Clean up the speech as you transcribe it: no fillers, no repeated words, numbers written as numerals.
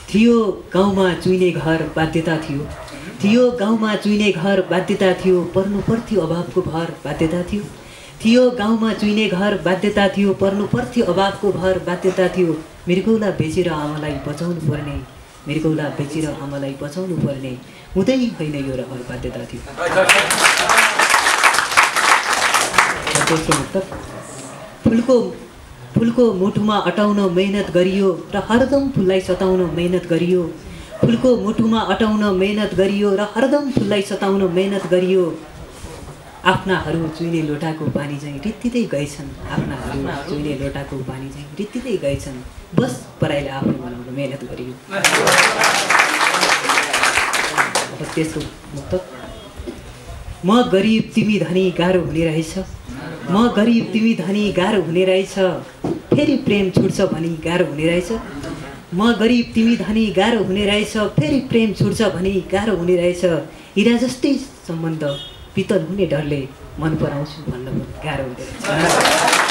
थियो गाउँमा चुइने घर बाध्यता थियो, थियो गाउँमा चुइने घर बाध्यता थियो, पर्नु पर्थ्यो अभावको भर बाध्यता थियो, थियो गाउँमा चुइने घर बाध्यता थियो, पर्नु पर्थ्यो अभावको भर बाध्यता थियो। मृगौला बेचेर आमालाई बचाउनु पर्ने, मृगौला बेचेर आमालाई बचाउनु पर्ने, हुँदै होइन यो रहर बाध्यता थियो। फुलको मुटुमा अटाउन मेहनत गरियो र हरदम फुललाई सताउन मेहनत गरियो, फुलको मुटुमा अटाउन मेहनत गरियो र हरदम फुललाई सताउन मेहनत गरियो। आफ्नाहरू चुइने लोटाको पानी चाहिँ रित्तिँदै गएछन्, आफ्नाहरू चुइने लोटाको पानी चाहिँ रित्तिँदै गएछन्, बस पराइले आफ्नो बनाउन मेहनत गरियो। त्यसको मुक्तक। म गरिब तिमी धनी गाह्रो हुने रहेछ, म गरिब तिमी धनी गाह्रो हुने रहेछ, फेरि प्रेम छुट्छ भनी गाह्रो हुने रहेछ, म गरिब तिमी धनी गाह्रो हुने रहेछ, फेरि प्रेम छुट्छ भनी गाह्रो हुने रहेछ। हिरा जस्तै सम्बन्ध पितल हुने डरले मन पराउँछु भन्न गाह्रो हुँदैन।